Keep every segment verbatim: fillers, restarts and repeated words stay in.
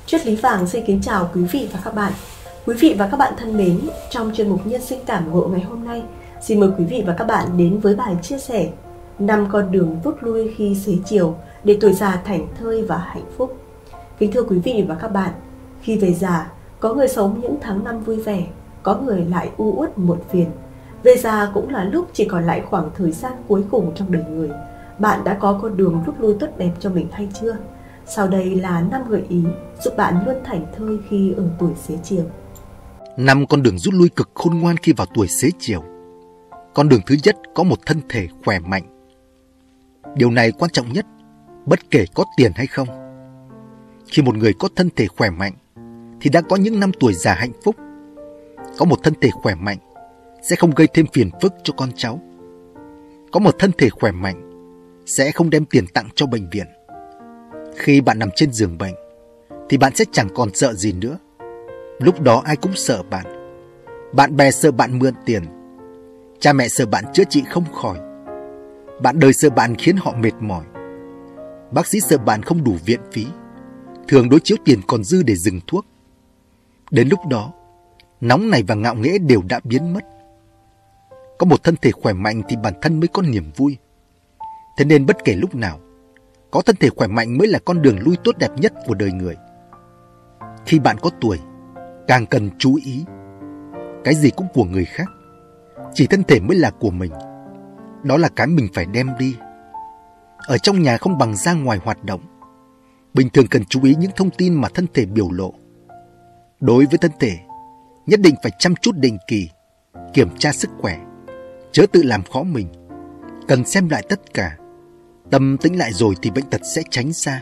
Triết lý vàng xin kính chào quý vị và các bạn. Quý vị và các bạn thân mến, trong chuyên mục Nhân sinh cảm ngộ ngày hôm nay, xin mời quý vị và các bạn đến với bài chia sẻ năm con đường rút lui khi xế chiều để tuổi già thảnh thơi và hạnh phúc. Kính thưa quý vị và các bạn, khi về già, có người sống những tháng năm vui vẻ, có người lại u uất muộn phiền. Về già cũng là lúc chỉ còn lại khoảng thời gian cuối cùng trong đời người. Bạn đã có con đường rút lui tốt đẹp cho mình hay chưa? Sau đây là năm gợi ý giúp bạn luôn thảnh thơi khi ở tuổi xế chiều. năm con đường rút lui cực khôn ngoan khi vào tuổi xế chiều. Con đường thứ nhất, có một thân thể khỏe mạnh. Điều này quan trọng nhất, bất kể có tiền hay không. Khi một người có thân thể khỏe mạnh, thì đã có những năm tuổi già hạnh phúc. Có một thân thể khỏe mạnh sẽ không gây thêm phiền phức cho con cháu. Có một thân thể khỏe mạnh sẽ không đem tiền tặng cho bệnh viện. Khi bạn nằm trên giường bệnh, thì bạn sẽ chẳng còn sợ gì nữa. Lúc đó ai cũng sợ bạn. Bạn bè sợ bạn mượn tiền. Cha mẹ sợ bạn chữa trị không khỏi. Bạn đời sợ bạn khiến họ mệt mỏi. Bác sĩ sợ bạn không đủ viện phí. Thường đối chiếu tiền còn dư để dừng thuốc. Đến lúc đó, nóng này và ngạo nghễ đều đã biến mất. Có một thân thể khỏe mạnh thì bản thân mới có niềm vui. Thế nên bất kể lúc nào, có thân thể khỏe mạnh mới là con đường lui tốt đẹp nhất của đời người. Khi bạn có tuổi, càng cần chú ý. Cái gì cũng của người khác, chỉ thân thể mới là của mình. Đó là cái mình phải đem đi. Ở trong nhà không bằng ra ngoài hoạt động. Bình thường cần chú ý những thông tin mà thân thể biểu lộ. Đối với thân thể, nhất định phải chăm chút định kỳ, kiểm tra sức khỏe, chớ tự làm khó mình. Cần xem lại tất cả. Tâm tĩnh lại rồi thì bệnh tật sẽ tránh xa.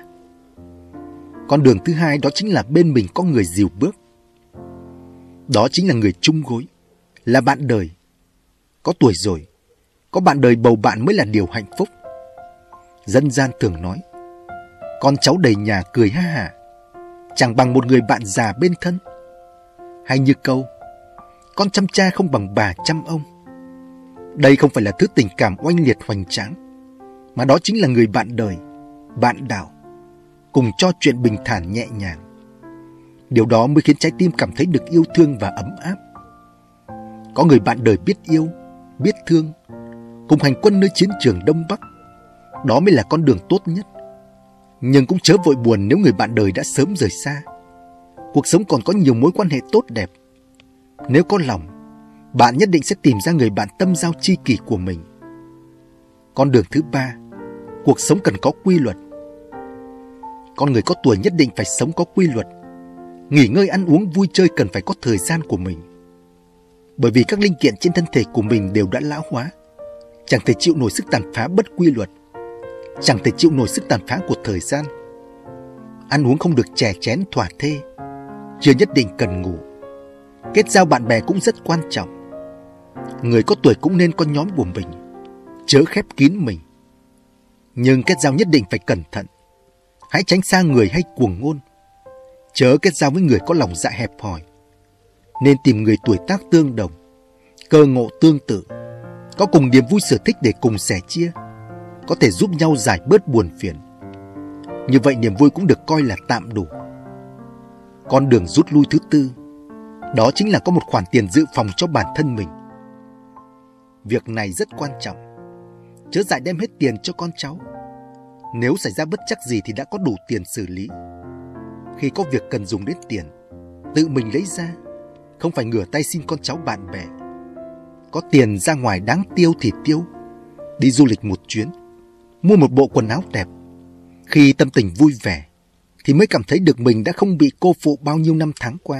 Con đường thứ hai, đó chính là bên mình có người dìu bước. Đó chính là người chung gối, là bạn đời. Có tuổi rồi, có bạn đời bầu bạn mới là điều hạnh phúc. Dân gian thường nói, con cháu đầy nhà cười ha hả, chẳng bằng một người bạn già bên thân. Hay như câu, con chăm cha không bằng bà chăm ông. Đây không phải là thứ tình cảm oanh liệt hoành tráng, mà đó chính là người bạn đời, bạn đạo, cùng cho chuyện bình thản nhẹ nhàng. Điều đó mới khiến trái tim cảm thấy được yêu thương và ấm áp. Có người bạn đời biết yêu, biết thương, cùng hành quân nơi chiến trường Đông Bắc. Đó mới là con đường tốt nhất. Nhưng cũng chớ vội buồn nếu người bạn đời đã sớm rời xa. Cuộc sống còn có nhiều mối quan hệ tốt đẹp. Nếu có lòng, bạn nhất định sẽ tìm ra người bạn tâm giao tri kỷ của mình. Con đường thứ ba, cuộc sống cần có quy luật. Con người có tuổi nhất định phải sống có quy luật. Nghỉ ngơi, ăn uống, vui chơi cần phải có thời gian của mình. Bởi vì các linh kiện trên thân thể của mình đều đã lão hóa, chẳng thể chịu nổi sức tàn phá bất quy luật, chẳng thể chịu nổi sức tàn phá của thời gian. Ăn uống không được chè chén thỏa thê, chưa nhất định cần ngủ. Kết giao bạn bè cũng rất quan trọng. Người có tuổi cũng nên có nhóm của mình, chớ khép kín mình. Nhưng kết giao nhất định phải cẩn thận. Hãy tránh xa người hay cuồng ngôn. Chớ kết giao với người có lòng dạ hẹp hòi. Nên tìm người tuổi tác tương đồng, cơ ngộ tương tự, có cùng niềm vui sở thích để cùng sẻ chia, có thể giúp nhau giải bớt buồn phiền. Như vậy niềm vui cũng được coi là tạm đủ. Con đường rút lui thứ tư, đó chính là có một khoản tiền dự phòng cho bản thân mình. Việc này rất quan trọng. Chớ dại đem hết tiền cho con cháu. Nếu xảy ra bất trắc gì thì đã có đủ tiền xử lý. Khi có việc cần dùng đến tiền, tự mình lấy ra, không phải ngửa tay xin con cháu bạn bè. Có tiền ra ngoài đáng tiêu thì tiêu. Đi du lịch một chuyến, mua một bộ quần áo đẹp. Khi tâm tình vui vẻ, thì mới cảm thấy được mình đã không bị cô phụ bao nhiêu năm tháng qua.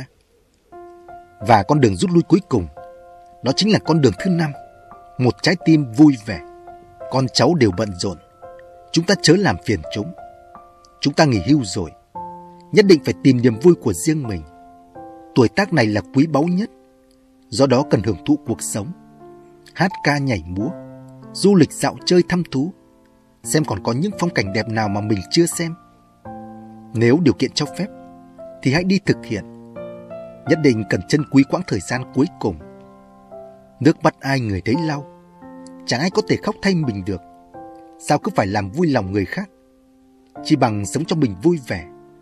Và con đường rút lui cuối cùng, đó chính là con đường thứ năm. Một trái tim vui vẻ. Con cháu đều bận rộn, chúng ta chớ làm phiền chúng. Chúng ta nghỉ hưu rồi, nhất định phải tìm niềm vui của riêng mình. Tuổi tác này là quý báu nhất, do đó cần hưởng thụ cuộc sống. Hát ca nhảy múa, du lịch dạo chơi thăm thú, xem còn có những phong cảnh đẹp nào mà mình chưa xem. Nếu điều kiện cho phép, thì hãy đi thực hiện. Nhất định cần trân quý quãng thời gian cuối cùng. Nước mắt ai người đấy lau, chẳng ai có thể khóc thay mình được. Sao cứ phải làm vui lòng người khác? Chỉ bằng sống cho mình vui vẻ,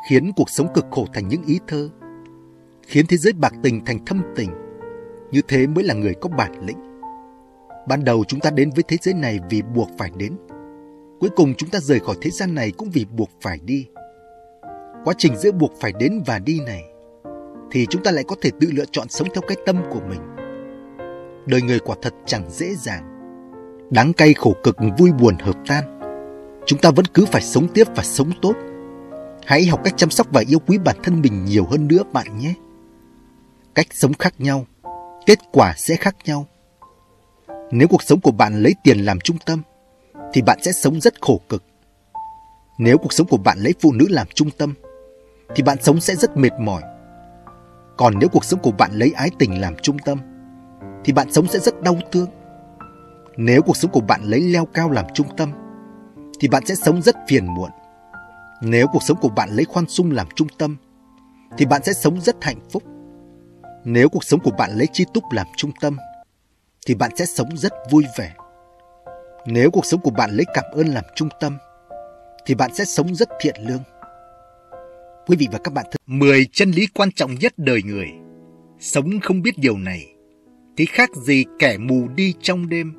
khiến cuộc sống cực khổ thành những ý thơ, khiến thế giới bạc tình thành thâm tình. Như thế mới là người có bản lĩnh. Ban đầu chúng ta đến với thế giới này vì buộc phải đến. Cuối cùng chúng ta rời khỏi thế gian này cũng vì buộc phải đi. Quá trình giữa buộc phải đến và đi này thì chúng ta lại có thể tự lựa chọn sống theo cái tâm của mình. Đời người quả thật chẳng dễ dàng. Đắng cay khổ cực vui buồn hợp tan, chúng ta vẫn cứ phải sống tiếp và sống tốt. Hãy học cách chăm sóc và yêu quý bản thân mình nhiều hơn nữa bạn nhé. Cách sống khác nhau, kết quả sẽ khác nhau. Nếu cuộc sống của bạn lấy tiền làm trung tâm thì bạn sẽ sống rất khổ cực. Nếu cuộc sống của bạn lấy phụ nữ làm trung tâm thì bạn sống sẽ rất mệt mỏi. Còn nếu cuộc sống của bạn lấy ái tình làm trung tâm thì bạn sống sẽ rất đau thương. Nếu cuộc sống của bạn lấy leo cao làm trung tâm thì bạn sẽ sống rất phiền muộn. Nếu cuộc sống của bạn lấy khoan dung làm trung tâm thì bạn sẽ sống rất hạnh phúc. Nếu cuộc sống của bạn lấy tri túc làm trung tâm thì bạn sẽ sống rất vui vẻ. Nếu cuộc sống của bạn lấy cảm ơn làm trung tâm thì bạn sẽ sống rất thiện lương. Quý vị và các bạn thân, mười chân lý quan trọng nhất đời người. Sống không biết điều này thì khác gì kẻ mù đi trong đêm.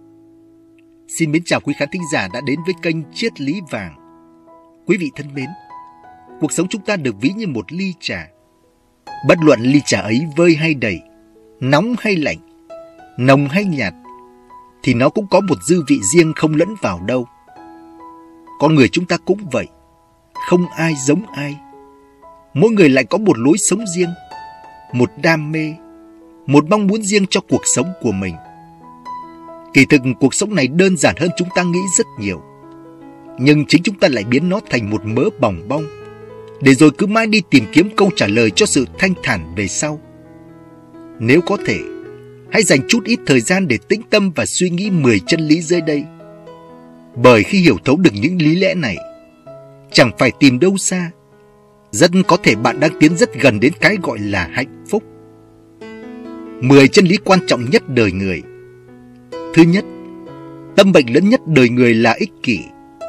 Xin mến chào quý khán thính giả đã đến với kênh Triết Lý Vàng. Quý vị thân mến, cuộc sống chúng ta được ví như một ly trà. Bất luận ly trà ấy vơi hay đầy, nóng hay lạnh, nồng hay nhạt, thì nó cũng có một dư vị riêng không lẫn vào đâu. Con người chúng ta cũng vậy, không ai giống ai. Mỗi người lại có một lối sống riêng, một đam mê, một mong muốn riêng cho cuộc sống của mình. Kỳ thực cuộc sống này đơn giản hơn chúng ta nghĩ rất nhiều. Nhưng chính chúng ta lại biến nó thành một mớ bòng bong, để rồi cứ mãi đi tìm kiếm câu trả lời cho sự thanh thản về sau. Nếu có thể, hãy dành chút ít thời gian để tĩnh tâm và suy nghĩ mười chân lý dưới đây. Bởi khi hiểu thấu được những lý lẽ này, chẳng phải tìm đâu xa, rất có thể bạn đang tiến rất gần đến cái gọi là hạnh phúc. mười chân lý quan trọng nhất đời người. Thứ nhất, tâm bệnh lớn nhất đời người là ích kỷ.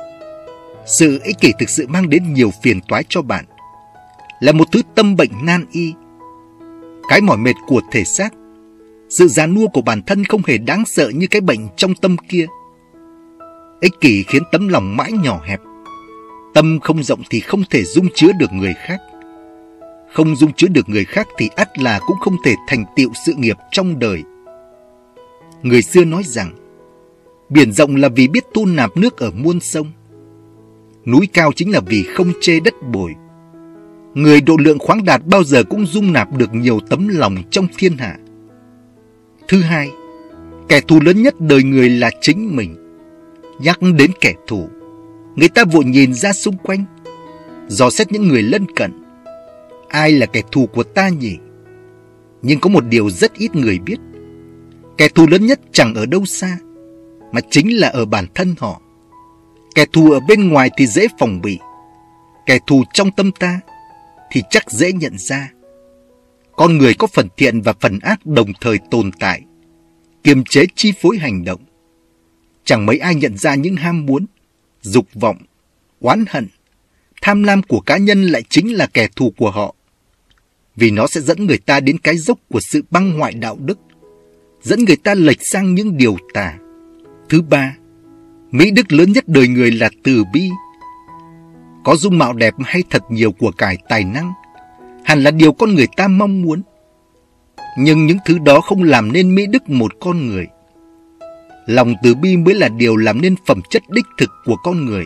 Sự ích kỷ thực sự mang đến nhiều phiền toái cho bạn, là một thứ tâm bệnh nan y. Cái mỏi mệt của thể xác, sự già nua của bản thân không hề đáng sợ như cái bệnh trong tâm kia. Ích kỷ khiến tấm lòng mãi nhỏ hẹp. Tâm không rộng thì không thể dung chứa được người khác. Không dung chứa được người khác thì ắt là cũng không thể thành tựu sự nghiệp trong đời. Người xưa nói rằng, biển rộng là vì biết thu nạp nước ở muôn sông. Núi cao chính là vì không chê đất bồi. Người độ lượng khoáng đạt bao giờ cũng dung nạp được nhiều tấm lòng trong thiên hạ. Thứ hai, kẻ thù lớn nhất đời người là chính mình. Nhắc đến kẻ thù, người ta vội nhìn ra xung quanh, dò xét những người lân cận. Ai là kẻ thù của ta nhỉ? Nhưng có một điều rất ít người biết. Kẻ thù lớn nhất chẳng ở đâu xa, mà chính là ở bản thân họ. Kẻ thù ở bên ngoài thì dễ phòng bị, kẻ thù trong tâm ta thì chắc dễ nhận ra. Con người có phần thiện và phần ác đồng thời tồn tại, kiềm chế chi phối hành động. Chẳng mấy ai nhận ra những ham muốn, dục vọng, oán hận, tham lam của cá nhân lại chính là kẻ thù của họ. Vì nó sẽ dẫn người ta đến cái dốc của sự băng hoại đạo đức, dẫn người ta lệch sang những điều tà. Thứ ba, mỹ đức lớn nhất đời người là từ bi. Có dung mạo đẹp hay thật nhiều của cải tài năng hẳn là điều con người ta mong muốn. Nhưng những thứ đó không làm nên mỹ đức một con người. Lòng từ bi mới là điều làm nên phẩm chất đích thực của con người.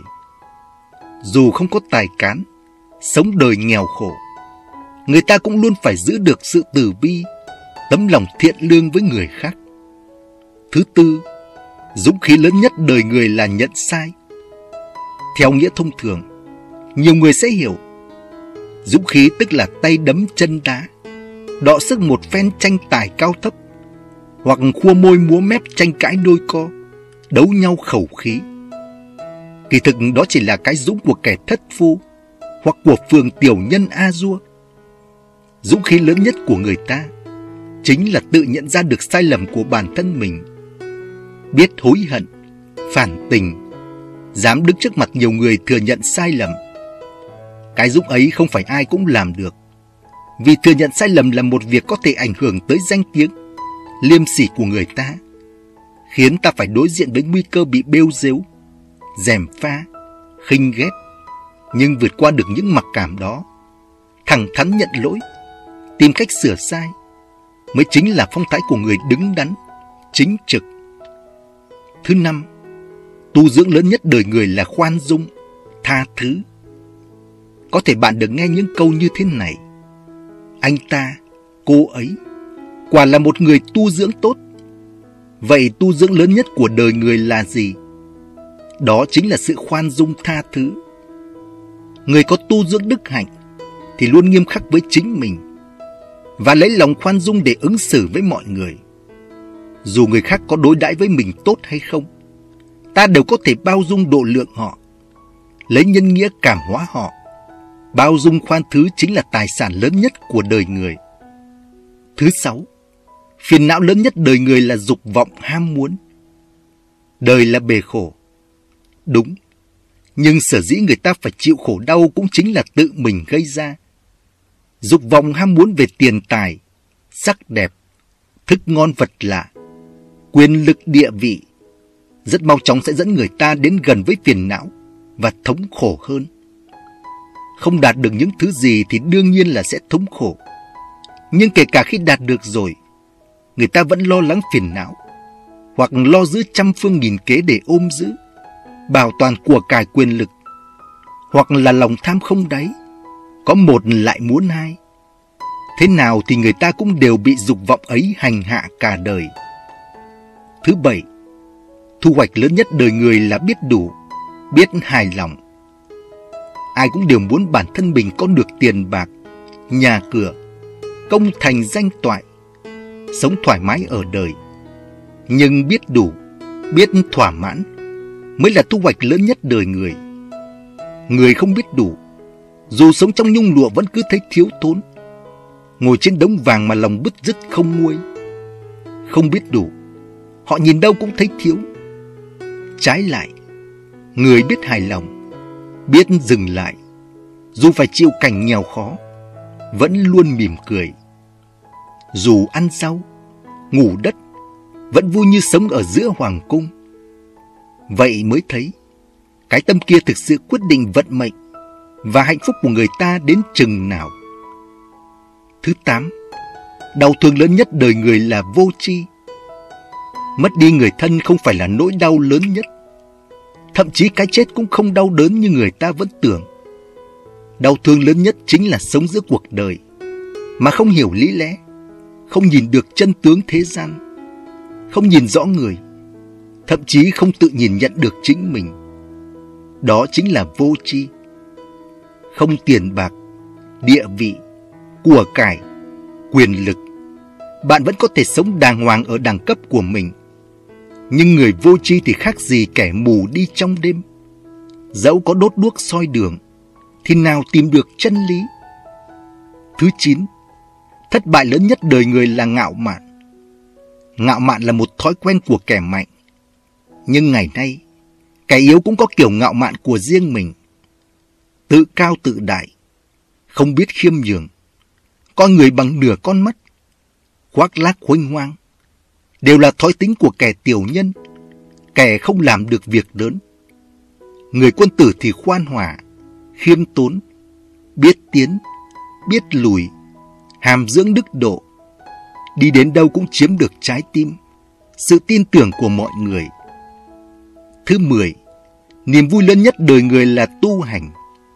Dù không có tài cán, sống đời nghèo khổ, người ta cũng luôn phải giữ được sự từ bi, tấm lòng thiện lương với người khác. Thứ tư, dũng khí lớn nhất đời người là nhận sai. Theo nghĩa thông thường, nhiều người sẽ hiểu dũng khí tức là tay đấm chân đá, đọ sức một phen tranh tài cao thấp, hoặc khua môi múa mép tranh cãi đôi co, đấu nhau khẩu khí. Kỳ thực đó chỉ là cái dũng của kẻ thất phu, hoặc của phường tiểu nhân a dua. Dũng khí lớn nhất của người ta chính là tự nhận ra được sai lầm của bản thân mình, biết hối hận, phản tình, dám đứng trước mặt nhiều người thừa nhận sai lầm. Cái giúp ấy không phải ai cũng làm được, vì thừa nhận sai lầm là một việc có thể ảnh hưởng tới danh tiếng, liêm sỉ của người ta, khiến ta phải đối diện với nguy cơ bị bêu rếu, gièm pha, khinh ghét. Nhưng vượt qua được những mặc cảm đó, thẳng thắn nhận lỗi, tìm cách sửa sai, mới chính là phong thái của người đứng đắn, chính trực. Thứ năm, tu dưỡng lớn nhất đời người là khoan dung, tha thứ. Có thể bạn được nghe những câu như thế này: anh ta, cô ấy, quả là một người tu dưỡng tốt. Vậy tu dưỡng lớn nhất của đời người là gì? Đó chính là sự khoan dung tha thứ. Người có tu dưỡng đức hạnh thì luôn nghiêm khắc với chính mình và lấy lòng khoan dung để ứng xử với mọi người. Dù người khác có đối đãi với mình tốt hay không, ta đều có thể bao dung độ lượng họ, lấy nhân nghĩa cảm hóa họ. Bao dung khoan thứ chính là tài sản lớn nhất của đời người. Thứ sáu, phiền não lớn nhất đời người là dục vọng ham muốn. Đời là bề khổ, đúng, nhưng sở dĩ người ta phải chịu khổ đau cũng chính là tự mình gây ra. Dục vọng ham muốn về tiền tài, sắc đẹp, thức ngon vật lạ, quyền lực địa vị, rất mau chóng sẽ dẫn người ta đến gần với phiền não và thống khổ hơn. Không đạt được những thứ gì thì đương nhiên là sẽ thống khổ. Nhưng kể cả khi đạt được rồi, người ta vẫn lo lắng phiền não, hoặc lo giữ trăm phương nghìn kế để ôm giữ, bảo toàn của cải quyền lực, hoặc là lòng tham không đáy, có một lại muốn hai. Thế nào thì người ta cũng đều bị dục vọng ấy hành hạ cả đời. Thứ bảy, thu hoạch lớn nhất đời người là biết đủ, biết hài lòng. Ai cũng đều muốn bản thân mình có được tiền bạc, nhà cửa, công thành danh toại, sống thoải mái ở đời. Nhưng biết đủ, biết thỏa mãn mới là thu hoạch lớn nhất đời người. Người không biết đủ, dù sống trong nhung lụa vẫn cứ thấy thiếu thốn, ngồi trên đống vàng mà lòng bứt rứt không nguôi. Không biết đủ, họ nhìn đâu cũng thấy thiếu. Trái lại, người biết hài lòng, biết dừng lại, dù phải chịu cảnh nghèo khó, vẫn luôn mỉm cười. Dù ăn rau, ngủ đất, vẫn vui như sống ở giữa hoàng cung. Vậy mới thấy, cái tâm kia thực sự quyết định vận mệnh và hạnh phúc của người ta đến chừng nào. Thứ tám, đau thương lớn nhất đời người là vô tri. Mất đi người thân không phải là nỗi đau lớn nhất. Thậm chí cái chết cũng không đau đớn như người ta vẫn tưởng. Đau thương lớn nhất chính là sống giữa cuộc đời mà không hiểu lý lẽ, không nhìn được chân tướng thế gian, không nhìn rõ người, thậm chí không tự nhìn nhận được chính mình. Đó chính là vô tri. Không tiền bạc, địa vị, của cải, quyền lực, bạn vẫn có thể sống đàng hoàng ở đẳng cấp của mình. Nhưng người vô tri thì khác gì kẻ mù đi trong đêm. Dẫu có đốt đuốc soi đường thì nào tìm được chân lý. Thứ chín, thất bại lớn nhất đời người là ngạo mạn. Ngạo mạn là một thói quen của kẻ mạnh. Nhưng ngày nay, kẻ yếu cũng có kiểu ngạo mạn của riêng mình. Tự cao tự đại, không biết khiêm nhường, coi người bằng nửa con mắt, khoác lác huênh hoang, đều là thói tính của kẻ tiểu nhân, kẻ không làm được việc lớn. Người quân tử thì khoan hòa, khiêm tốn, biết tiến, biết lùi, hàm dưỡng đức độ, đi đến đâu cũng chiếm được trái tim, sự tin tưởng của mọi người. Thứ mười, niềm vui lớn nhất đời người là tu hành.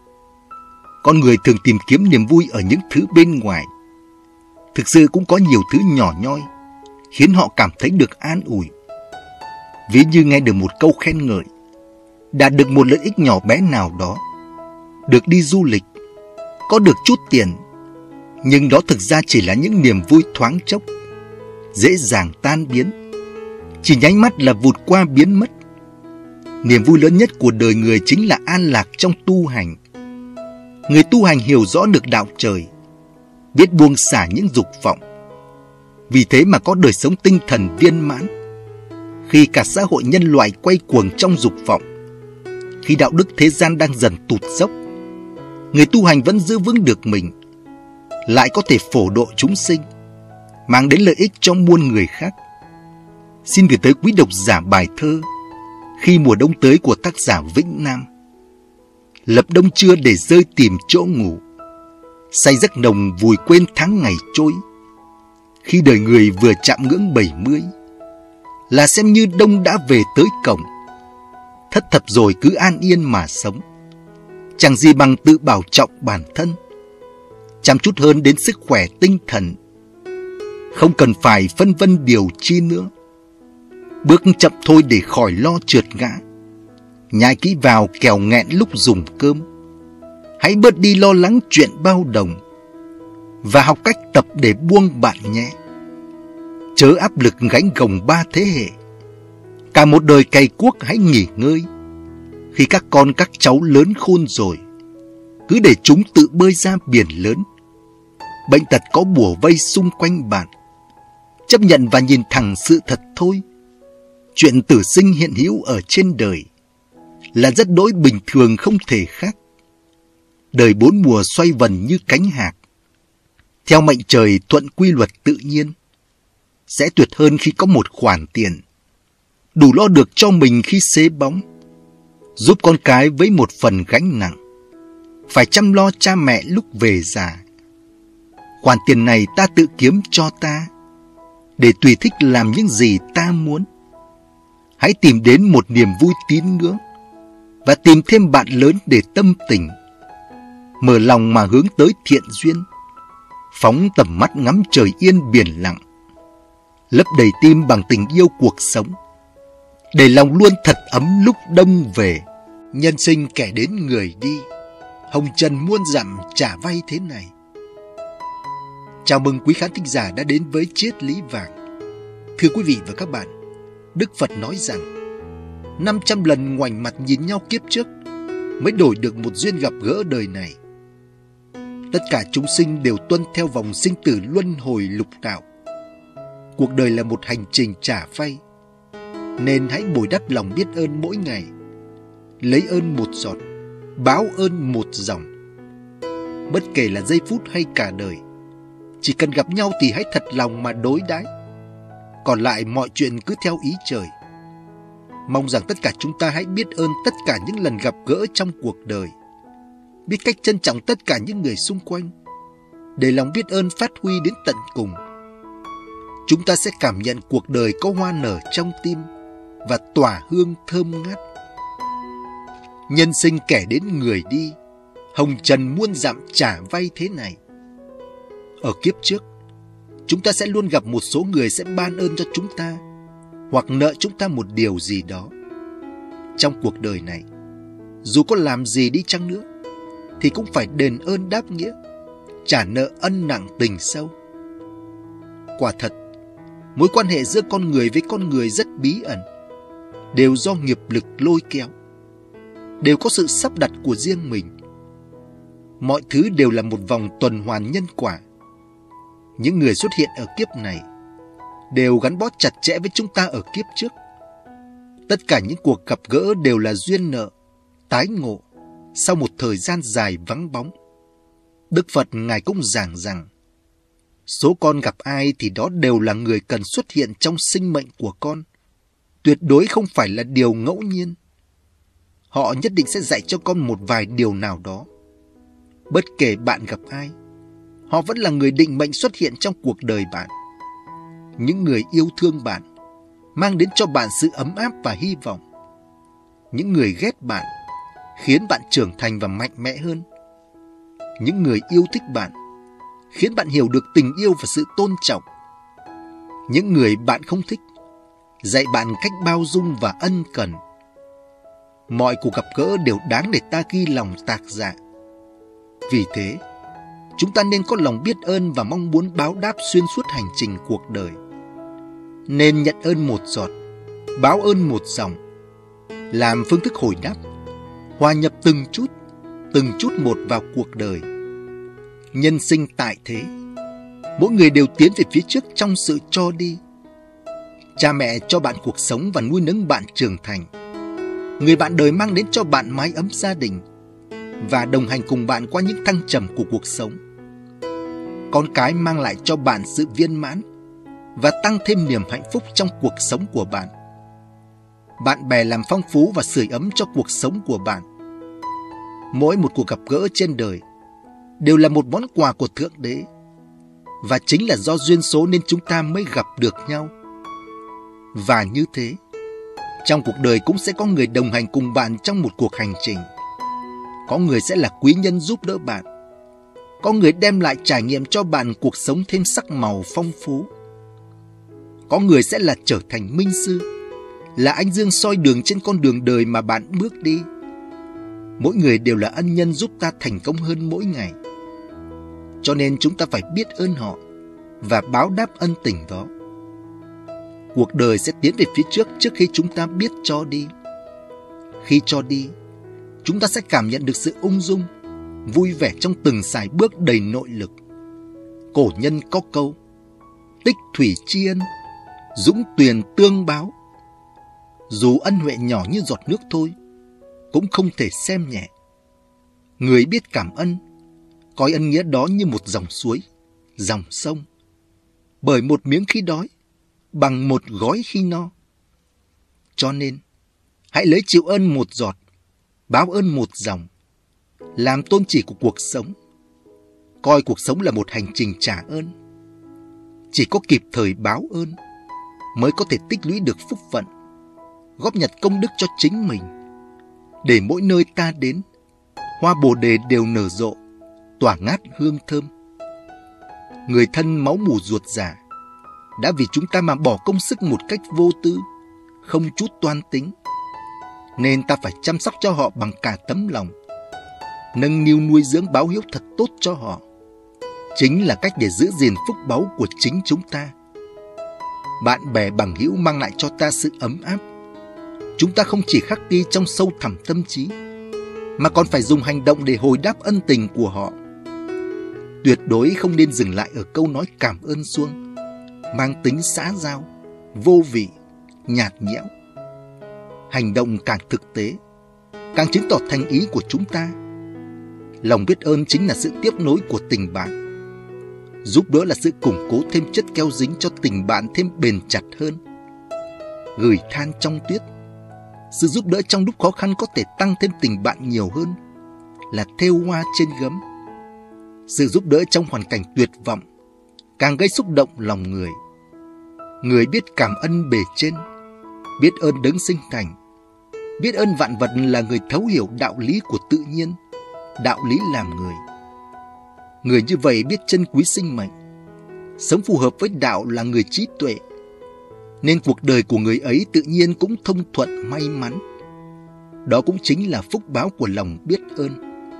Con người thường tìm kiếm niềm vui ở những thứ bên ngoài. Thực sự cũng có nhiều thứ nhỏ nhoi khiến họ cảm thấy được an ủi. Ví như nghe được một câu khen ngợi, đạt được một lợi ích nhỏ bé nào đó, được đi du lịch, có được chút tiền. Nhưng đó thực ra chỉ là những niềm vui thoáng chốc, dễ dàng tan biến, chỉ nháy mắt là vụt qua biến mất. Niềm vui lớn nhất của đời người chính là an lạc trong tu hành. Người tu hành hiểu rõ được đạo trời, biết buông xả những dục vọng. Vì thế mà có đời sống tinh thần viên mãn. Khi cả xã hội nhân loại quay cuồng trong dục vọng, khi đạo đức thế gian đang dần tụt dốc, người tu hành vẫn giữ vững được mình, lại có thể phổ độ chúng sinh, mang đến lợi ích cho muôn người khác. Xin gửi tới quý độc giả bài thơ Khi mùa đông tới của tác giả Vĩnh Nam. Lập đông trưa để rơi tìm chỗ ngủ, say giấc nồng vùi quên tháng ngày trôi. Khi đời người vừa chạm ngưỡng bảy mươi, là xem như đông đã về tới cổng. Thất thập rồi cứ an yên mà sống, chẳng gì bằng tự bảo trọng bản thân, chăm chút hơn đến sức khỏe tinh thần. Không cần phải phân vân điều chi nữa, bước chậm thôi để khỏi lo trượt ngã. Nhai kỹ vào kẻo nghẹn lúc dùng cơm. Hãy bớt đi lo lắng chuyện bao đồng, và học cách tập để buông bạn nhé. Chớ áp lực gánh gồng ba thế hệ, cả một đời cày cuốc hãy nghỉ ngơi. Khi các con các cháu lớn khôn rồi, cứ để chúng tự bơi ra biển lớn. Bệnh tật có bủa vây xung quanh bạn, chấp nhận và nhìn thẳng sự thật thôi. Chuyện tử sinh hiện hữu ở trên đời là rất đỗi bình thường không thể khác. Đời bốn mùa xoay vần như cánh hạc, theo mệnh trời thuận quy luật tự nhiên. Sẽ tuyệt hơn khi có một khoản tiền đủ lo được cho mình khi xế bóng, giúp con cái với một phần gánh nặng, phải chăm lo cha mẹ lúc về già. Khoản tiền này ta tự kiếm cho ta, để tùy thích làm những gì ta muốn. Hãy tìm đến một niềm vui tín ngưỡng, và tìm thêm bạn lớn để tâm tình. Mở lòng mà hướng tới thiện duyên, phóng tầm mắt ngắm trời yên biển lặng. Lấp đầy tim bằng tình yêu cuộc sống, để lòng luôn thật ấm lúc đông về. Nhân sinh kẻ đến người đi, hồng trần muôn dặm chả vay thế này. Chào mừng quý khán thính giả đã đến với Triết Lý Vàng. Thưa quý vị và các bạn, Đức Phật nói rằng năm trăm lần ngoảnh mặt nhìn nhau kiếp trước mới đổi được một duyên gặp gỡ đời này. Tất cả chúng sinh đều tuân theo vòng sinh tử luân hồi lục đạo. Cuộc đời là một hành trình trả vay, nên hãy bồi đắp lòng biết ơn mỗi ngày, lấy ơn một giọt, báo ơn một dòng. Bất kể là giây phút hay cả đời, chỉ cần gặp nhau thì hãy thật lòng mà đối đãi. Còn lại mọi chuyện cứ theo ý trời. Mong rằng tất cả chúng ta hãy biết ơn tất cả những lần gặp gỡ trong cuộc đời, biết cách trân trọng tất cả những người xung quanh, để lòng biết ơn phát huy đến tận cùng. Chúng ta sẽ cảm nhận cuộc đời có hoa nở trong tim và tỏa hương thơm ngát. Nhân sinh kẻ đến người đi, hồng trần muôn dặm trả vay thế này. Ở kiếp trước, chúng ta sẽ luôn gặp một số người sẽ ban ơn cho chúng ta, hoặc nợ chúng ta một điều gì đó. Trong cuộc đời này, dù có làm gì đi chăng nữa, thì cũng phải đền ơn đáp nghĩa, trả nợ ân nặng tình sâu. Quả thật, mối quan hệ giữa con người với con người rất bí ẩn, đều do nghiệp lực lôi kéo, đều có sự sắp đặt của riêng mình. Mọi thứ đều là một vòng tuần hoàn nhân quả. Những người xuất hiện ở kiếp này đều gắn bó chặt chẽ với chúng ta ở kiếp trước. Tất cả những cuộc gặp gỡ đều là duyên nợ, tái ngộ sau một thời gian dài vắng bóng. Đức Phật Ngài cũng giảng rằng, số con gặp ai thì đó đều là người cần xuất hiện trong sinh mệnh của con. Tuyệt đối không phải là điều ngẫu nhiên. Họ nhất định sẽ dạy cho con một vài điều nào đó. Bất kể bạn gặp ai, họ vẫn là người định mệnh xuất hiện trong cuộc đời bạn. Những người yêu thương bạn, mang đến cho bạn sự ấm áp và hy vọng. Những người ghét bạn, khiến bạn trưởng thành và mạnh mẽ hơn. Những người yêu thích bạn, khiến bạn hiểu được tình yêu và sự tôn trọng. Những người bạn không thích, dạy bạn cách bao dung và ân cần. Mọi cuộc gặp gỡ đều đáng để ta ghi lòng tạc dạ. Vì thế, chúng ta nên có lòng biết ơn và mong muốn báo đáp xuyên suốt hành trình cuộc đời. Nên nhận ơn một giọt, báo ơn một dòng, làm phương thức hồi đáp, hòa nhập từng chút, từng chút một vào cuộc đời. Nhân sinh tại thế, mỗi người đều tiến về phía trước trong sự cho đi. Cha mẹ cho bạn cuộc sống và nuôi nấng bạn trưởng thành. Người bạn đời mang đến cho bạn mái ấm gia đình. và đồng hành cùng bạn qua những thăng trầm của cuộc sống. Con cái mang lại cho bạn sự viên mãn và tăng thêm niềm hạnh phúc trong cuộc sống của bạn. Bạn bè làm phong phú và sưởi ấm cho cuộc sống của bạn. Mỗi một cuộc gặp gỡ trên đời đều là một món quà của Thượng Đế, và chính là do duyên số nên chúng ta mới gặp được nhau. Và như thế, trong cuộc đời cũng sẽ có người đồng hành cùng bạn trong một cuộc hành trình. Có người sẽ là quý nhân giúp đỡ bạn. Có người đem lại trải nghiệm cho bạn cuộc sống thêm sắc màu phong phú. Có người sẽ là trở thành minh sư, là ánh dương soi đường trên con đường đời mà bạn bước đi. Mỗi người đều là ân nhân giúp ta thành công hơn mỗi ngày. Cho nên chúng ta phải biết ơn họ và báo đáp ân tình đó. Cuộc đời sẽ tiến về phía trước trước khi chúng ta biết cho đi. Khi cho đi, chúng ta sẽ cảm nhận được sự ung dung, vui vẻ trong từng sải bước đầy nội lực. Cổ nhân có câu: tích thủy tri ân, dũng tuyền tương báo. Dù ân huệ nhỏ như giọt nước thôi, cũng không thể xem nhẹ. Người biết cảm ơn, coi ân nghĩa đó như một dòng suối, dòng sông. Bởi một miếng khi đói, bằng một gói khi no. Cho nên, hãy lấy chịu ơn một giọt, báo ơn một dòng, làm tôn chỉ của cuộc sống. Coi cuộc sống là một hành trình trả ơn. Chỉ có kịp thời báo ơn mới có thể tích lũy được phúc phận, góp nhặt công đức cho chính mình, để mỗi nơi ta đến, hoa bồ đề đều nở rộ, tỏa ngát hương thơm. Người thân máu mủ ruột già đã vì chúng ta mà bỏ công sức một cách vô tư, không chút toan tính, nên ta phải chăm sóc cho họ bằng cả tấm lòng, nâng niu nuôi dưỡng báo hiếu thật tốt cho họ. Chính là cách để giữ gìn phúc báu của chính chúng ta. Bạn bè bằng hữu mang lại cho ta sự ấm áp. Chúng ta không chỉ khắc ghi trong sâu thẳm tâm trí, mà còn phải dùng hành động để hồi đáp ân tình của họ. Tuyệt đối không nên dừng lại ở câu nói cảm ơn suông, mang tính xã giao, vô vị, nhạt nhẽo. Hành động càng thực tế, càng chứng tỏ thành ý của chúng ta. Lòng biết ơn chính là sự tiếp nối của tình bạn. Giúp đỡ là sự củng cố thêm chất keo dính cho tình bạn thêm bền chặt hơn. Gửi than trong tuyết, sự giúp đỡ trong lúc khó khăn có thể tăng thêm tình bạn nhiều hơn là thêu hoa trên gấm. Sự giúp đỡ trong hoàn cảnh tuyệt vọng càng gây xúc động lòng người. Người biết cảm ơn bề trên, biết ơn đấng sinh thành, biết ơn vạn vật là người thấu hiểu đạo lý của tự nhiên, đạo lý làm người. Người như vậy biết trân quý sinh mệnh, sống phù hợp với đạo là người trí tuệ, nên cuộc đời của người ấy tự nhiên cũng thông thuận may mắn. Đó cũng chính là phúc báo của lòng biết ơn.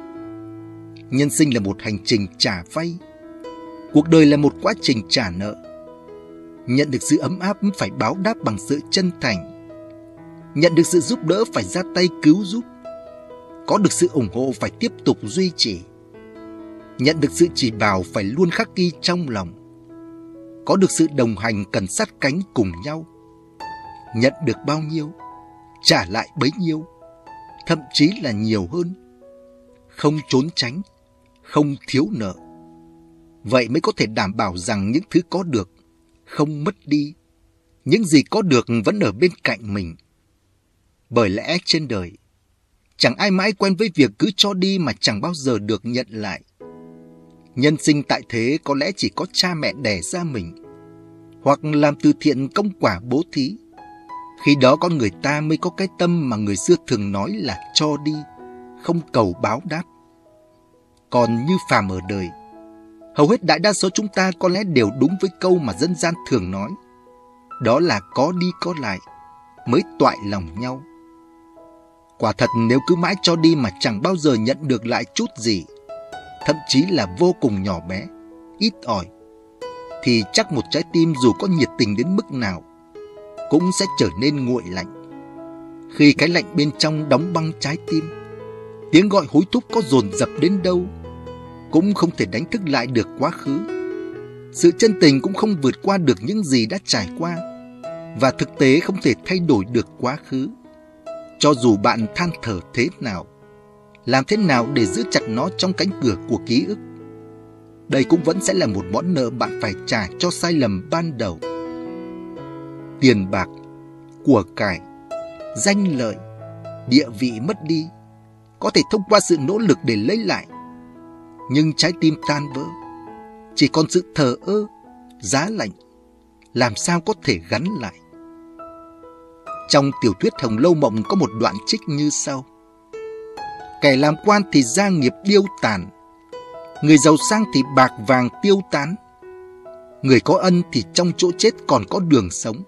Nhân sinh là một hành trình trả vay, cuộc đời là một quá trình trả nợ. Nhận được sự ấm áp phải báo đáp bằng sự chân thành. Nhận được sự giúp đỡ phải ra tay cứu giúp. Có được sự ủng hộ phải tiếp tục duy trì. Nhận được sự chỉ bảo phải luôn khắc ghi trong lòng. Có được sự đồng hành cần sát cánh cùng nhau. Nhận được bao nhiêu, trả lại bấy nhiêu, thậm chí là nhiều hơn. Không trốn tránh, không thiếu nợ. Vậy mới có thể đảm bảo rằng những thứ có được không mất đi. Những gì có được vẫn ở bên cạnh mình. Bởi lẽ trên đời, chẳng ai mãi quen với việc cứ cho đi mà chẳng bao giờ được nhận lại. Nhân sinh tại thế có lẽ chỉ có cha mẹ đẻ ra mình, hoặc làm từ thiện công quả bố thí. Khi đó con người ta mới có cái tâm mà người xưa thường nói là cho đi, không cầu báo đáp. Còn như phàm ở đời, hầu hết đại đa số chúng ta có lẽ đều đúng với câu mà dân gian thường nói. Đó là có đi có lại mới toại lòng nhau. Quả thật nếu cứ mãi cho đi mà chẳng bao giờ nhận được lại chút gì, thậm chí là vô cùng nhỏ bé, ít ỏi, thì chắc một trái tim dù có nhiệt tình đến mức nào cũng sẽ trở nên nguội lạnh. Khi cái lạnh bên trong đóng băng trái tim, tiếng gọi hối thúc có dồn dập đến đâu cũng không thể đánh thức lại được quá khứ. Sự chân tình cũng không vượt qua được những gì đã trải qua, và thực tế không thể thay đổi được quá khứ. Cho dù bạn than thở thế nào, Làm thế nào để giữ chặt nó trong cánh cửa của ký ức? Đây cũng vẫn sẽ là một món nợ bạn phải trả cho sai lầm ban đầu. Tiền bạc, của cải, danh lợi, địa vị mất đi có thể thông qua sự nỗ lực để lấy lại. Nhưng trái tim tan vỡ, chỉ còn sự thờ ơ, giá lạnh, làm sao có thể gắn lại? Trong tiểu thuyết Hồng Lâu Mộng có một đoạn trích như sau: kẻ làm quan thì gia nghiệp điêu tàn, người giàu sang thì bạc vàng tiêu tán, người có ân thì trong chỗ chết còn có đường sống,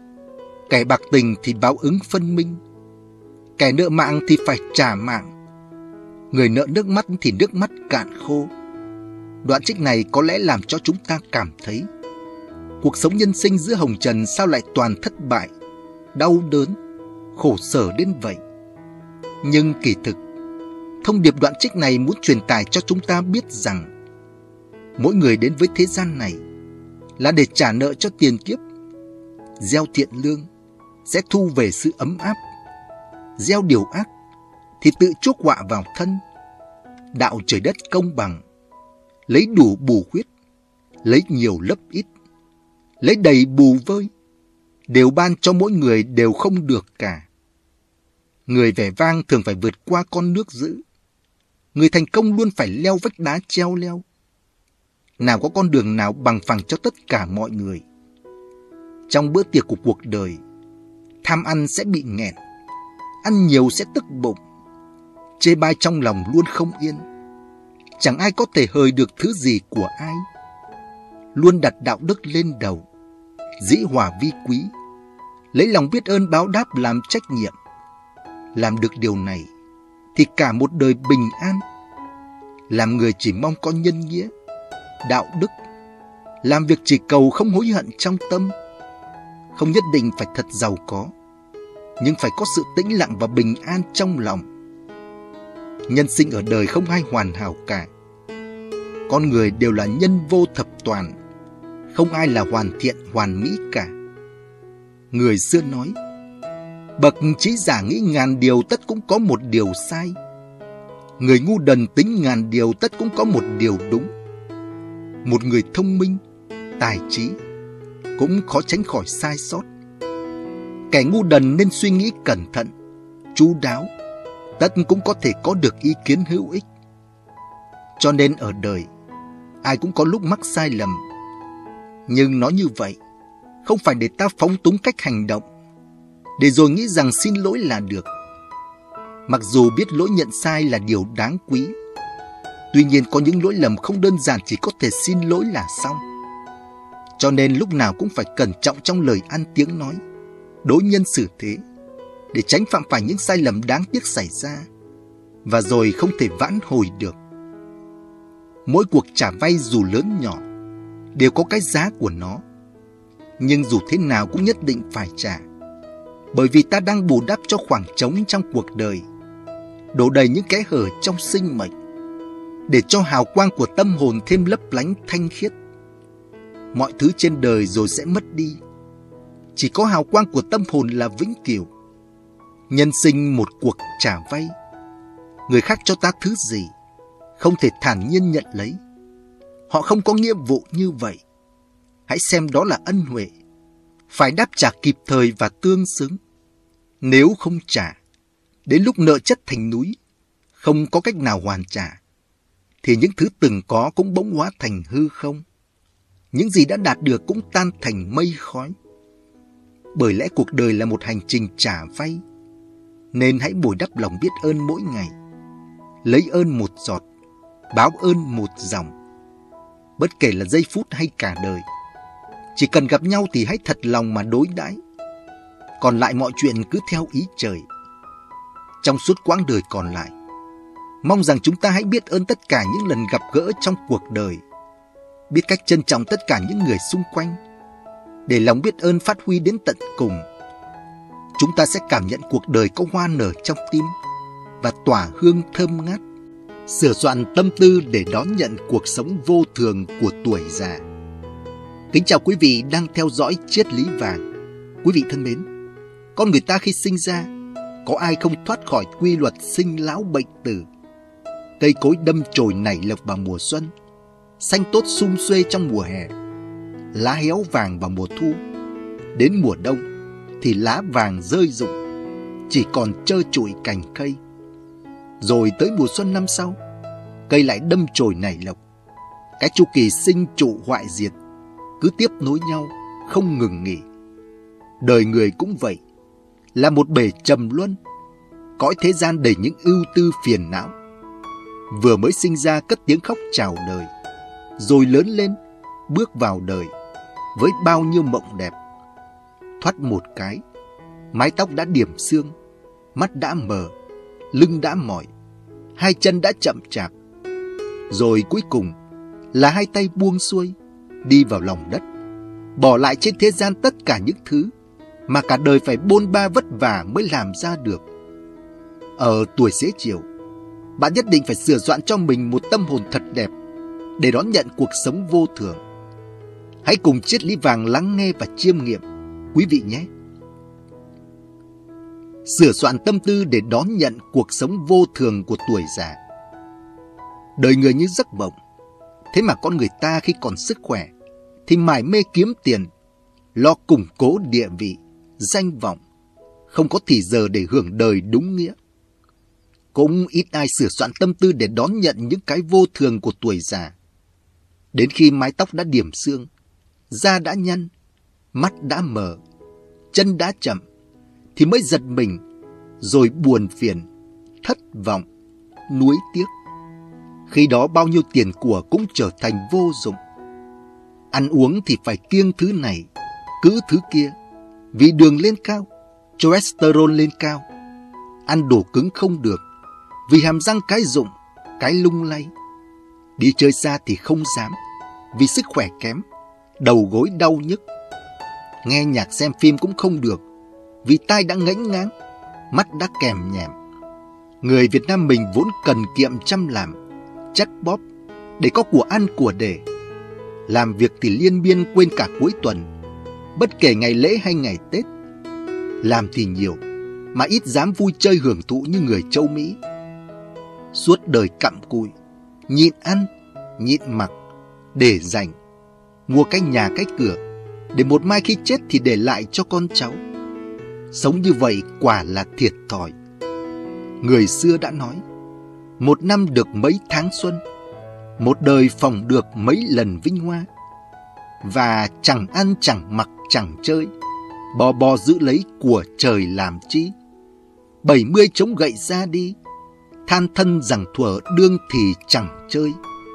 kẻ bạc tình thì báo ứng phân minh, kẻ nợ mạng thì phải trả mạng, người nợ nước mắt thì nước mắt cạn khô. Đoạn trích này có lẽ làm cho chúng ta cảm thấy cuộc sống nhân sinh giữa hồng trần sao lại toàn thất bại, đau đớn, khổ sở đến vậy. Nhưng kỳ thực, thông điệp đoạn trích này muốn truyền tải cho chúng ta biết rằng mỗi người đến với thế gian này là để trả nợ cho tiền kiếp. Gieo thiện lương sẽ thu về sự ấm áp, gieo điều ác thì tự chuốc họa vào thân. Đạo trời đất công bằng, lấy đủ bù khuyết, lấy nhiều lấp ít, lấy đầy bù vơi, đều ban cho mỗi người đều không được cả. Người vẻ vang thường phải vượt qua con nước dữ, người thành công luôn phải leo vách đá treo leo. Nào có con đường nào bằng phẳng cho tất cả mọi người. Trong bữa tiệc của cuộc đời, tham ăn sẽ bị nghẹn, ăn nhiều sẽ tức bụng, chê bai trong lòng luôn không yên. Chẳng ai có thể hời được thứ gì của ai. Luôn đặt đạo đức lên đầu, dĩ hòa vi quý, lấy lòng biết ơn báo đáp làm trách nhiệm. Làm được điều này thì cả một đời bình an. Làm người chỉ mong có nhân nghĩa, đạo đức, làm việc chỉ cầu không hối hận trong tâm. Không nhất định phải thật giàu có, nhưng phải có sự tĩnh lặng và bình an trong lòng. Nhân sinh ở đời không ai hoàn hảo cả. Con người đều là nhân vô thập toàn, không ai là hoàn thiện hoàn mỹ cả. Người xưa nói, bậc trí giả nghĩ ngàn điều tất cũng có một điều sai, người ngu đần tính ngàn điều tất cũng có một điều đúng. Một người thông minh, tài trí cũng khó tránh khỏi sai sót. Kẻ ngu đần nên suy nghĩ cẩn thận, chu đáo, tất cũng có thể có được ý kiến hữu ích. Cho nên ở đời, ai cũng có lúc mắc sai lầm. Nhưng nói như vậy, không phải để ta phóng túng cách hành động, để rồi nghĩ rằng xin lỗi là được. Mặc dù biết lỗi nhận sai là điều đáng quý, tuy nhiên có những lỗi lầm không đơn giản chỉ có thể xin lỗi là xong. Cho nên lúc nào cũng phải cẩn trọng trong lời ăn tiếng nói, đối nhân xử thế, để tránh phạm phải những sai lầm đáng tiếc xảy ra, và rồi không thể vãn hồi được. Mỗi cuộc trả vay dù lớn nhỏ đều có cái giá của nó, nhưng dù thế nào cũng nhất định phải trả, bởi vì ta đang bù đắp cho khoảng trống trong cuộc đời, đổ đầy những kẽ hở trong sinh mệnh, để cho hào quang của tâm hồn thêm lấp lánh thanh khiết. Mọi thứ trên đời rồi sẽ mất đi, chỉ có hào quang của tâm hồn là vĩnh cửu. Nhân sinh một cuộc trả vay, người khác cho ta thứ gì, không thể thản nhiên nhận lấy. Họ không có nghĩa vụ như vậy. Hãy xem đó là ân huệ, phải đáp trả kịp thời và tương xứng. Nếu không trả, đến lúc nợ chất thành núi, không có cách nào hoàn trả, thì những thứ từng có cũng bỗng hóa thành hư không. Những gì đã đạt được cũng tan thành mây khói. Bởi lẽ cuộc đời là một hành trình trả vay, nên hãy bồi đắp lòng biết ơn mỗi ngày. Lấy ơn một giọt, báo ơn một dòng. Bất kể là giây phút hay cả đời, chỉ cần gặp nhau thì hãy thật lòng mà đối đãi. Còn lại mọi chuyện cứ theo ý trời. Trong suốt quãng đời còn lại, mong rằng chúng ta hãy biết ơn tất cả những lần gặp gỡ trong cuộc đời, biết cách trân trọng tất cả những người xung quanh, để lòng biết ơn phát huy đến tận cùng. Chúng ta sẽ cảm nhận cuộc đời có hoa nở trong tim và tỏa hương thơm ngát, sửa soạn tâm tư để đón nhận cuộc sống vô thường của tuổi già. Kính chào quý vị đang theo dõi Triết lý vàng. Quý vị thân mến, con người ta khi sinh ra, có ai không thoát khỏi quy luật sinh lão bệnh tử, Cây cối đâm chồi nảy lộc vào mùa xuân, xanh tốt sum xuê trong mùa hè, lá héo vàng vào mùa thu. Đến mùa đông thì lá vàng rơi rụng, chỉ còn trơ trụi cành cây. Rồi tới mùa xuân năm sau, cây lại đâm chồi nảy lộc. Cái chu kỳ sinh trụ hoại diệt cứ tiếp nối nhau, không ngừng nghỉ. Đời người cũng vậy, là một bể trầm luân, cõi thế gian đầy những ưu tư phiền não. Vừa mới sinh ra cất tiếng khóc chào đời, rồi lớn lên, bước vào đời với bao nhiêu mộng đẹp. Thoắt một cái, mái tóc đã điểm xương, mắt đã mờ, lưng đã mỏi, hai chân đã chậm chạp. Rồi cuối cùng là hai tay buông xuôi, đi vào lòng đất, bỏ lại trên thế gian tất cả những thứ mà cả đời phải bôn ba vất vả mới làm ra được. Ở tuổi xế chiều, bạn nhất định phải sửa soạn cho mình một tâm hồn thật đẹp để đón nhận cuộc sống vô thường. Hãy cùng triết lý vàng lắng nghe và chiêm nghiệm, quý vị nhé. Sửa soạn tâm tư để đón nhận cuộc sống vô thường của tuổi già. Đời người như giấc mộng, thế mà con người ta khi còn sức khỏe thì mải mê kiếm tiền, lo củng cố địa vị, danh vọng, không có thì giờ để hưởng đời đúng nghĩa. Cũng ít ai sửa soạn tâm tư để đón nhận những cái vô thường của tuổi già. Đến khi mái tóc đã điểm xương, da đã nhăn, mắt đã mờ, chân đã chậm, thì mới giật mình, rồi buồn phiền, thất vọng, nuối tiếc. Khi đó bao nhiêu tiền của cũng trở thành vô dụng. Ăn uống thì phải kiêng thứ này, cứ thứ kia, vì đường lên cao, cholesterol lên cao. Ăn đồ cứng không được, vì hàm răng cái rụng, cái lung lay. Đi chơi xa thì không dám, vì sức khỏe kém, đầu gối đau nhức. Nghe nhạc xem phim cũng không được, vì tai đã ngãnh ngáng, mắt đã kèm nhèm. Người Việt Nam mình vốn cần kiệm chăm làm, chắt bóp để có của ăn của để. Làm việc thì liên miên quên cả cuối tuần, bất kể ngày lễ hay ngày Tết. Làm thì nhiều, mà ít dám vui chơi hưởng thụ như người châu Mỹ. Suốt đời cặm cụi, nhịn ăn, nhịn mặc, để dành, mua cái nhà cái cửa, để một mai khi chết thì để lại cho con cháu. Sống như vậy quả là thiệt thòi. Người xưa đã nói, một năm được mấy tháng xuân, một đời phòng được mấy lần vinh hoa. Và chẳng ăn chẳng mặc chẳng chơi, bò bò giữ lấy của trời làm chi. Bảy mươi chống gậy ra đi, than thân rằng thuở đương thì chẳng chơi.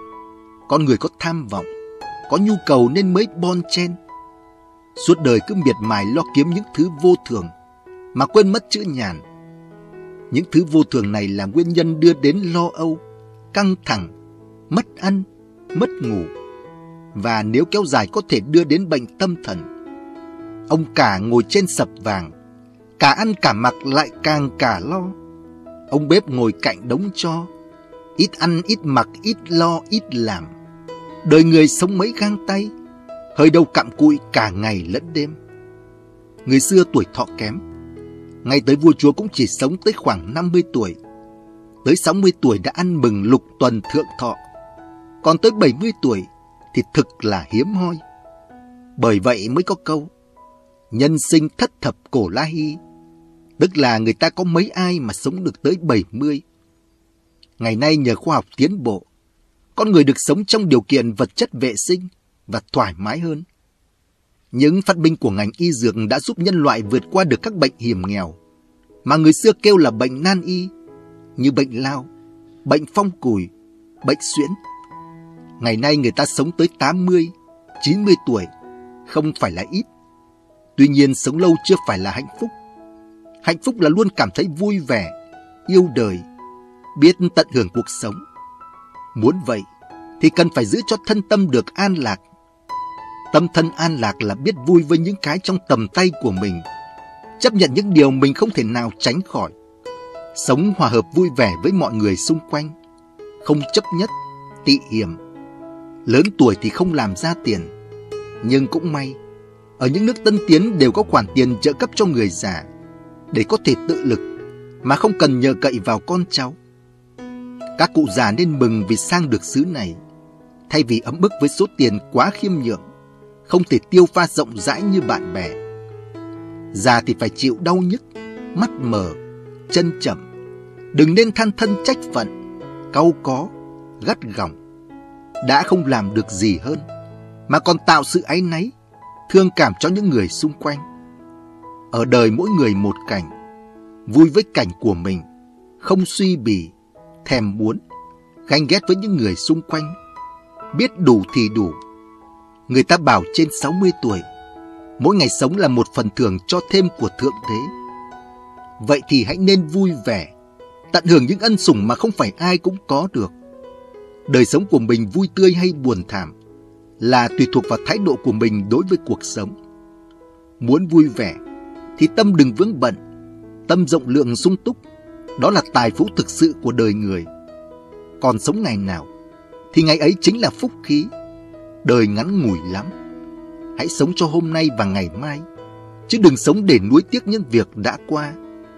Con người có tham vọng, có nhu cầu nên mới bon chen. Suốt đời cứ miệt mài lo kiếm những thứ vô thường, mà quên mất chữ nhàn. Những thứ vô thường này là nguyên nhân đưa đến lo âu, căng thẳng, mất ăn, mất ngủ. Và nếu kéo dài có thể đưa đến bệnh tâm thần. Ông cả ngồi trên sập vàng, cả ăn cả mặc lại càng cả lo. Ông bếp ngồi cạnh đống tro, ít ăn ít mặc ít lo ít làm. Đời người sống mấy gang tay, hơi đâu cặm cụi cả ngày lẫn đêm. Người xưa tuổi thọ kém, ngay tới vua chúa cũng chỉ sống tới khoảng năm mươi tuổi. Tới sáu mươi tuổi đã ăn mừng lục tuần thượng thọ, còn tới bảy mươi tuổi thì thực là hiếm hoi. Bởi vậy mới có câu nhân sinh thất thập cổ la hy, tức là người ta có mấy ai mà sống được tới bảy mươi. Ngày nay nhờ khoa học tiến bộ, con người được sống trong điều kiện vật chất vệ sinh và thoải mái hơn. Những phát minh của ngành y dược đã giúp nhân loại vượt qua được các bệnh hiểm nghèo mà người xưa kêu là bệnh nan y, như bệnh lao, bệnh phong cùi, bệnh suyễn. Ngày nay người ta sống tới tám mươi, chín mươi tuổi, không phải là ít. Tuy nhiên sống lâu chưa phải là hạnh phúc. Hạnh phúc là luôn cảm thấy vui vẻ, yêu đời, biết tận hưởng cuộc sống. Muốn vậy thì cần phải giữ cho thân tâm được an lạc. Tâm thân an lạc là biết vui với những cái trong tầm tay của mình, chấp nhận những điều mình không thể nào tránh khỏi, sống hòa hợp vui vẻ với mọi người xung quanh, không chấp nhất, tị hiềm. Lớn tuổi thì không làm ra tiền, nhưng cũng may, ở những nước tân tiến đều có khoản tiền trợ cấp cho người già để có thể tự lực mà không cần nhờ cậy vào con cháu. Các cụ già nên mừng vì sang được xứ này, thay vì ấm ức với số tiền quá khiêm nhượng, không thể tiêu pha rộng rãi như bạn bè. Già thì phải chịu đau nhức, mắt mờ, chân chậm. Đừng nên than thân trách phận, cau có, gắt gỏng. Đã không làm được gì hơn, mà còn tạo sự áy náy, thương cảm cho những người xung quanh. Ở đời mỗi người một cảnh, vui với cảnh của mình, không suy bì, thèm muốn, ganh ghét với những người xung quanh. Biết đủ thì đủ. Người ta bảo trên sáu mươi tuổi, mỗi ngày sống là một phần thưởng cho thêm của Thượng Đế. Vậy thì hãy nên vui vẻ, tận hưởng những ân sủng mà không phải ai cũng có được. Đời sống của mình vui tươi hay buồn thảm là tùy thuộc vào thái độ của mình đối với cuộc sống. Muốn vui vẻ thì tâm đừng vướng bận, tâm rộng lượng sung túc, đó là tài phú thực sự của đời người. Còn sống ngày nào thì ngày ấy chính là phúc khí. Đời ngắn ngủi lắm, hãy sống cho hôm nay và ngày mai, chứ đừng sống để nuối tiếc những việc đã qua.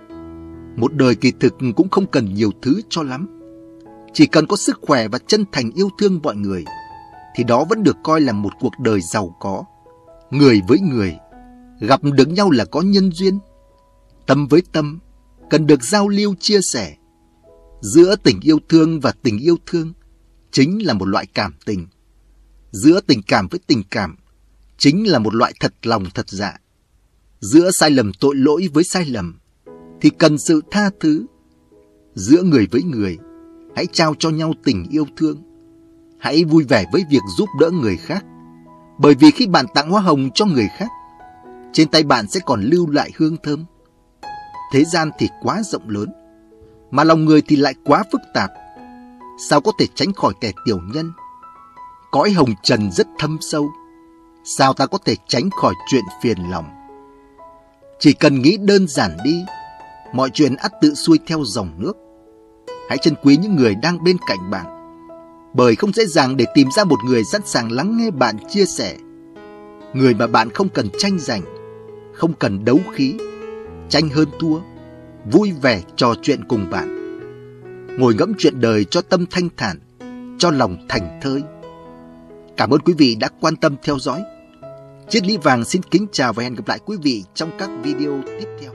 Một đời kỳ thực cũng không cần nhiều thứ cho lắm. Chỉ cần có sức khỏe và chân thành yêu thương mọi người, thì đó vẫn được coi là một cuộc đời giàu có. Người với người, gặp được nhau là có nhân duyên. Tâm với tâm, cần được giao lưu chia sẻ. Giữa tình yêu thương và tình yêu thương chính là một loại cảm tình. Giữa tình cảm với tình cảm chính là một loại thật lòng thật dạ. Giữa sai lầm tội lỗi với sai lầm thì cần sự tha thứ. Giữa người với người, hãy trao cho nhau tình yêu thương. Hãy vui vẻ với việc giúp đỡ người khác, bởi vì khi bạn tặng hoa hồng cho người khác, trên tay bạn sẽ còn lưu lại hương thơm. Thế gian thì quá rộng lớn, mà lòng người thì lại quá phức tạp. Sao có thể tránh khỏi kẻ tiểu nhân? Cõi hồng trần rất thâm sâu, sao ta có thể tránh khỏi chuyện phiền lòng? Chỉ cần nghĩ đơn giản đi, mọi chuyện ắt tự xuôi theo dòng nước. Hãy trân quý những người đang bên cạnh bạn, bởi không dễ dàng để tìm ra một người sẵn sàng lắng nghe bạn chia sẻ. Người mà bạn không cần tranh giành, không cần đấu khí, tranh hơn thua, vui vẻ trò chuyện cùng bạn. Ngồi ngẫm chuyện đời cho tâm thanh thản, cho lòng thành thơi. Cảm ơn quý vị đã quan tâm theo dõi. Triết Lý Vàng xin kính chào và hẹn gặp lại quý vị trong các video tiếp theo.